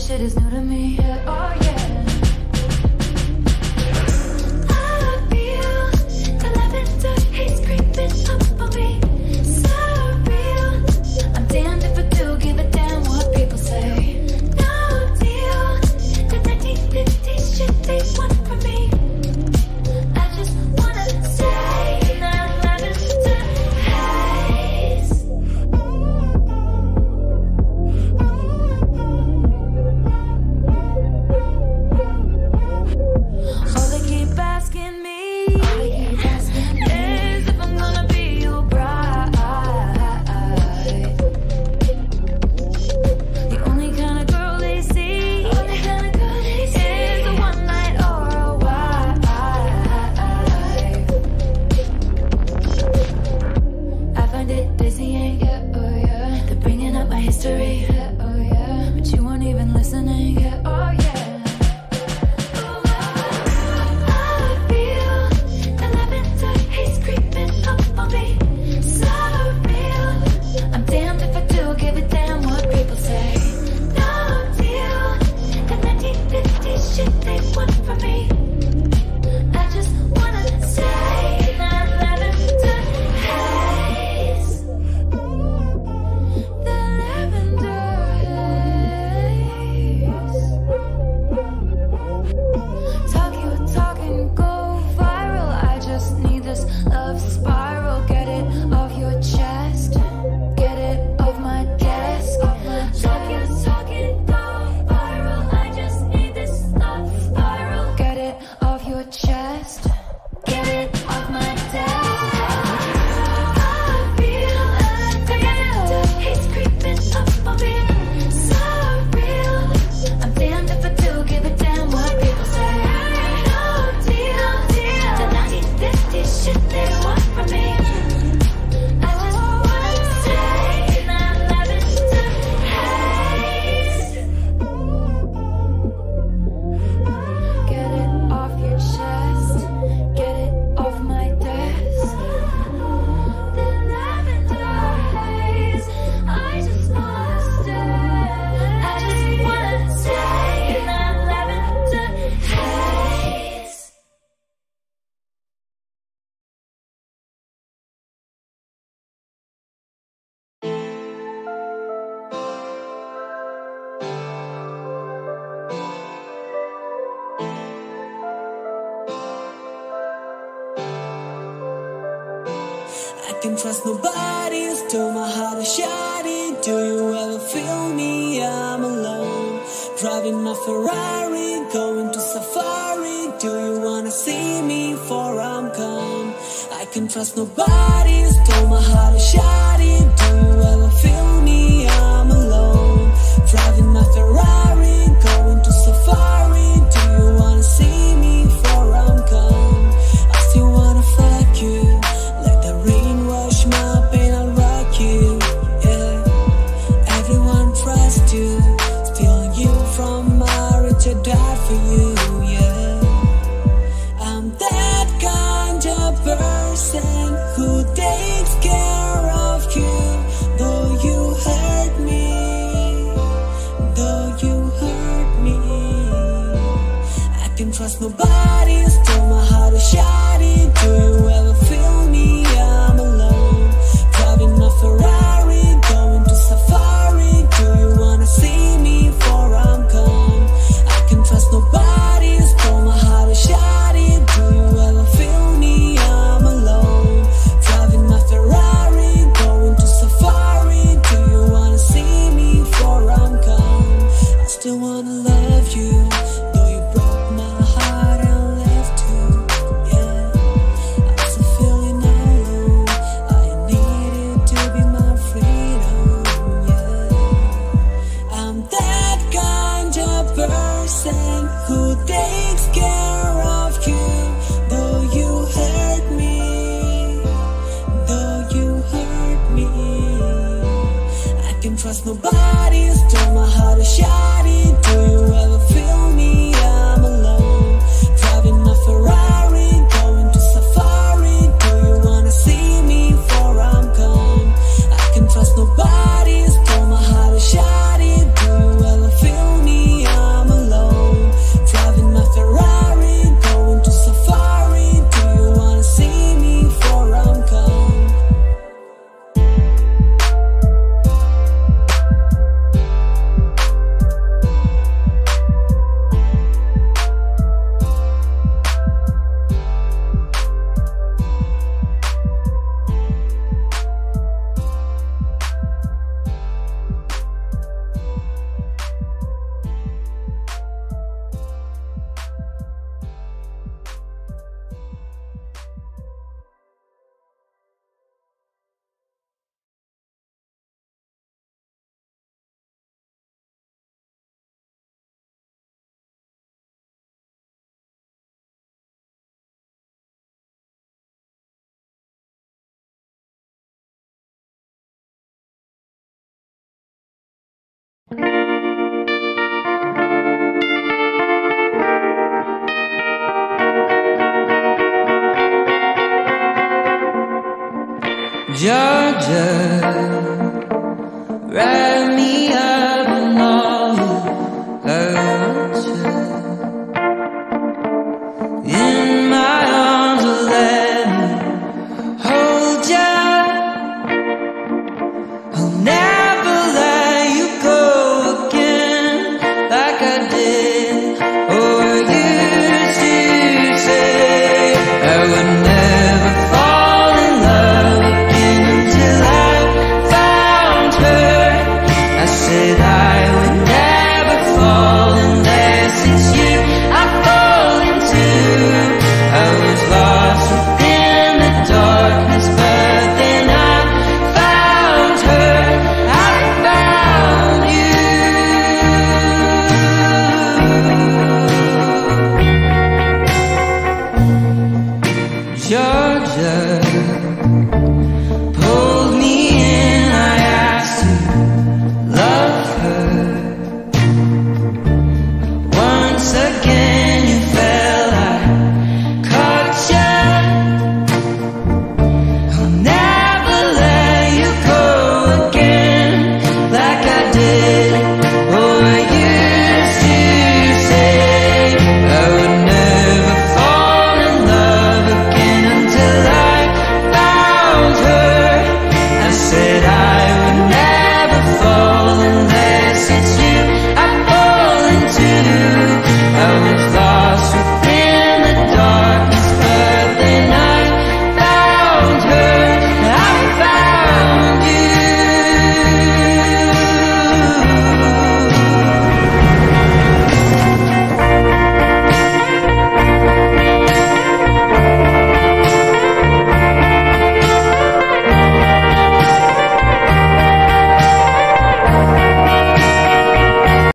this shit is new to me. Yeah, oh yeah. Can trust nobody, still my heart is shining. Do you ever feel me? I'm alone, driving my Ferrari, going to safari. Do you wanna see me before I'm gone? I can trust nobody, still my heart is shining. Do you ever feel me? I'm alone, driving my Ferrari, going to safari. Do you wanna see me before I'm gone? I still wanna fuck you. My pain, I'll rock you, yeah. Everyone trusts you, stealing you from marriage, I die for you, yeah. I'm that kind of person who takes care of you. Though you hurt me, though you hurt me, I can trust nobody, still my heart is shining. Do you ever feel me? I'm alone, driving my Ferrari, going to safari. Do you wanna see me before I'm gone? I can trust nobody, still my heart is shining. Do you ever feel me? I'm alone, driving my Ferrari, going to safari. Do you wanna see me before I'm gone? I still wanna love you, though you broke my heart and left you, yeah. I'm still feeling alone, I needed to be my freedom, yeah. I'm that kind of person who takes care of you. Though you hurt me, though you hurt me, I can trust nobody, still my heart is shining. Do you ever feel me? I'm alone, driving my Ferrari, going to safari. Do you wanna see me before I'm gone? I can trust nobody, still my heart is shining. Do you ever feel me? Georgia, ran